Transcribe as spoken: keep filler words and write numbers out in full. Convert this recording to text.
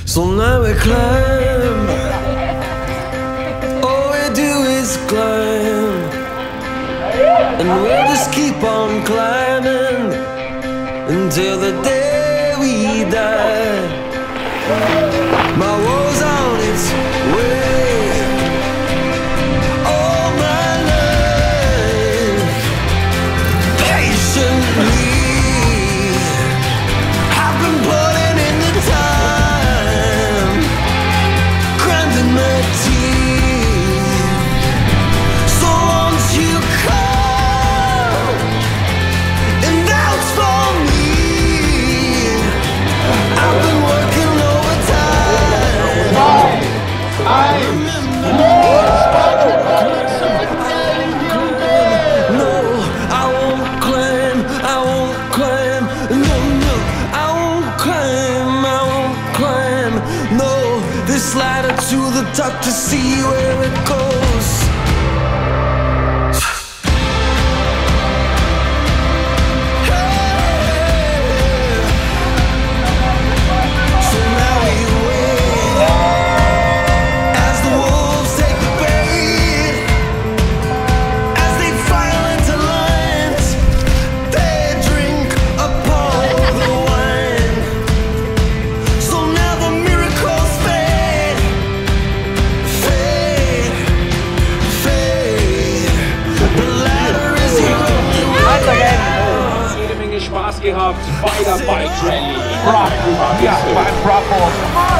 So now we climb, all we do is climb, and we'll just keep on climbing until the day we die. My war's on its way, all my life, patiently I've been putting in the time, grinding my teeth. So won't you come and vouch for me? I've been working overtime. I No, I won't climb, I won't climb. No, no, I won't climb, I won't climb. No, this ladder to the top to see where it goes. So now we wait as the wolves take the bait, as they file into lines, they drink up all the wine. So now the miracles fade, fade, fade. The ladder is your only way. Jede Menge Spaß gehabt bei der Bike Rallye. Ja, beim Bravo.